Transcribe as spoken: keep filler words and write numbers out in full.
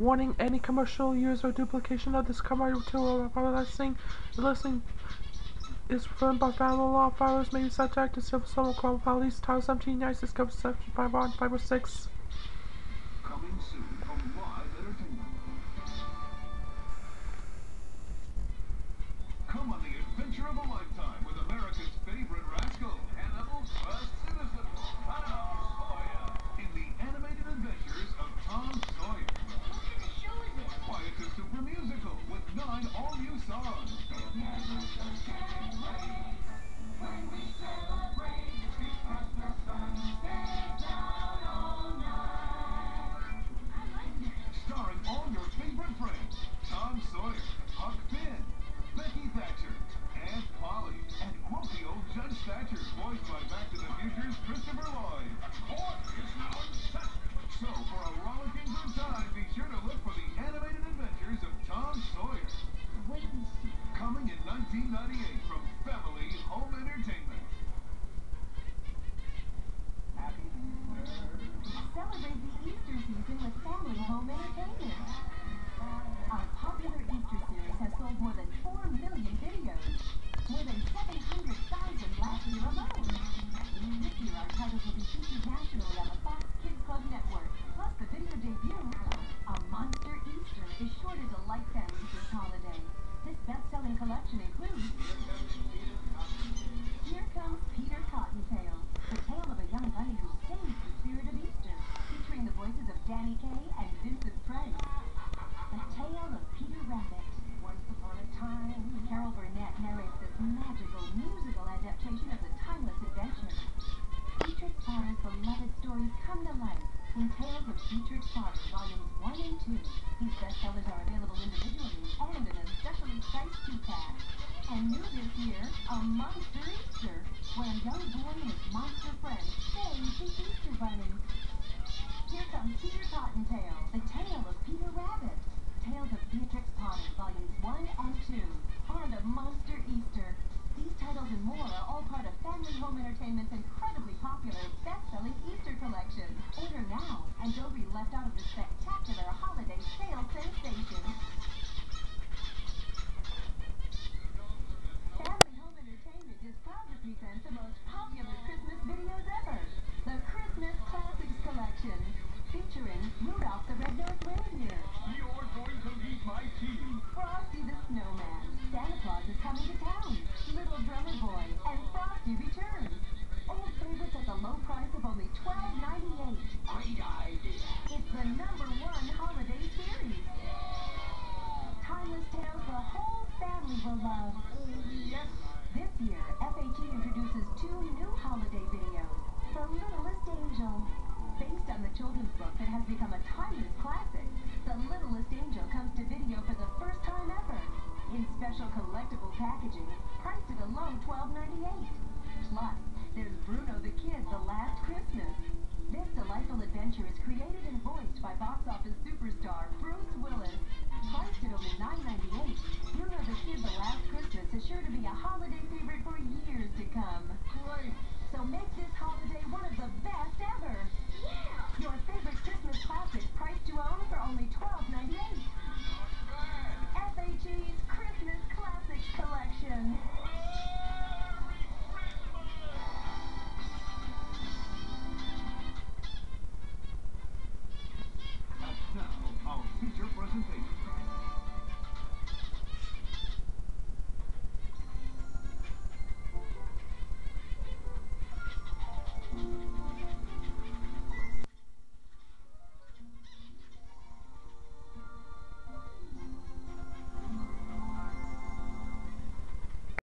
Warning, any commercial use or duplication of this commercial listing, listing is preferred by federal law. Filers may be subject to civil criminal criminal penalties. Title seventeen, United States Code Section five one five oh six. Coming soon from Live Entertainment. Come on the adventure of a lifetime with America's favorite rascal, Hannibal the Citizen, Tom Sawyer, in the animated adventures of Tom Sawyer. What kind of show is it? Why, it's a super musical with nine all-new songs. When we celebrate, because the sun stays down all night. I like that. Starring all your favorite friends, Tom Sawyer, Huck Finn, Becky Thatcher, Aunt Polly, and grumpy old Judge Thatcher, voiced by Back to the Future's Christopher Lloyd. Court is now in session. So, for a rollicking good time, be sure to look for the animated adventures of Tom Sawyer. Wait and see. Coming in nineteen ninety-eight from Family Home Entertainment. Happy Celebrate the Easter season with Family Home Entertainment. Our popular Easter series has sold more than four million videos. More than seven hundred thousand last year alone. This year our titles will be featured nationally on the Fox Kids Club Network. Plus the video debut, A Monster Easter, is sure to delight families this holiday. This best-selling collection includes Here Comes Peter Cottontail, the tale of a young bunny who saves the spirit of Easter, featuring the voices of Danny Kaye and Vincent Price. The Tale of Peter Rabbit. Once upon a time, Carol Burnett narrates this magical musical adaptation of the timeless adventure. Dietrich Potter's beloved stories come to life in Tales of Dietrich Potter, Volumes one and two. These bestsellers are available individually and in a specially priced two-pack. And new this year, A Monster Easter, where a young boy and his monster friends save the Easter Bunny. Here comes Peter Cottontail, the tale of Peter Rabbit. Tales of Beatrix Potter, Volumes one and two, and A Monster Easter. These titles and more are all part of Family Home Entertainment's incredibly popular, best-selling Easter collection. Order now, and don't be left out of the spectacular holiday sale sensation. Family Home Entertainment is proud to present the most popular Christmas videos ever. The Christmas Classics Collection, featuring Rudolph the Red-Nosed Reindeer, You're going to meet my team. Frosty the Snowman, Santa Claus is Coming to Town, Little Drummer Boy, and Frosty Returns. Old favorites at the low price of only twelve ninety-eight. Great idea. It's the number one holiday series. Timeless tales the whole family will love. Yes. This year, F H E introduces two new holiday videos. The Littlest Angel. Based on the children's book that has become a timeless classic, The Littlest Angel comes to video for the first time ever. In special collectible packaging, priced at a low twelve ninety-eight. Plus, there's Bruno the Kid, The Last Christmas. This delightful adventure is created and voiced by box office superstar Bruce Willis. Priced at only nine ninety-eight,